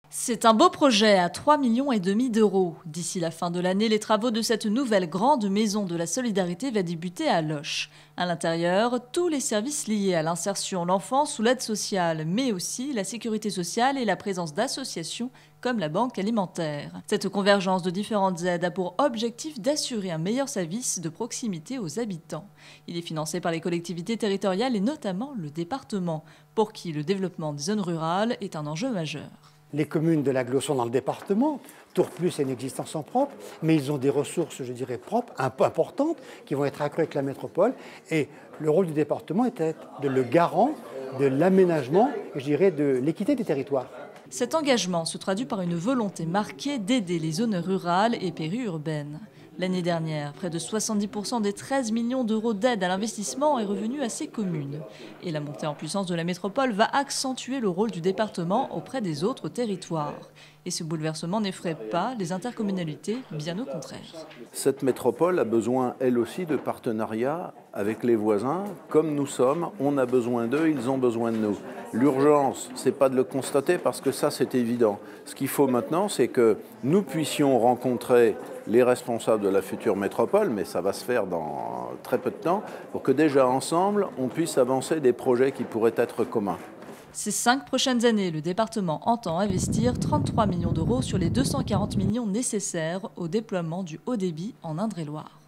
C'est un beau projet à 3,5 millions d'euros. D'ici la fin de l'année, les travaux de cette nouvelle grande maison de la solidarité va débuter à Loches. À l'intérieur, tous les services liés à l'insertion, l'enfance ou l'aide sociale, mais aussi la sécurité sociale et la présence d'associations comme la banque alimentaire. Cette convergence de différentes aides a pour objectif d'assurer un meilleur service de proximité aux habitants. Il est financé par les collectivités territoriales et notamment le département, pour qui le développement des zones rurales est un enjeu majeur. Les communes de l'agglo sont dans le département. Tourplus a une existence en propre, mais ils ont des ressources, je dirais, propres, un peu importantes, qui vont être accrues avec la métropole. Et le rôle du département est d'être le garant de l'aménagement, je dirais, de l'équité des territoires. Cet engagement se traduit par une volonté marquée d'aider les zones rurales et périurbaines. L'année dernière, près de 70% des 13 millions d'euros d'aide à l'investissement est revenu à ces communes. Et la montée en puissance de la métropole va accentuer le rôle du département auprès des autres territoires. Et ce bouleversement n'effraie pas les intercommunalités, bien au contraire. Cette métropole a besoin, elle aussi, de partenariats avec les voisins. Comme nous sommes, on a besoin d'eux, ils ont besoin de nous. L'urgence, ce n'est pas de le constater parce que ça, c'est évident. Ce qu'il faut maintenant, c'est que nous puissions rencontrer les responsables de la future métropole, mais ça va se faire dans très peu de temps, pour que déjà ensemble, on puisse avancer des projets qui pourraient être communs. Ces 5 prochaines années, le département entend investir 33 millions d'euros sur les 240 millions nécessaires au déploiement du haut débit en Indre-et-Loire.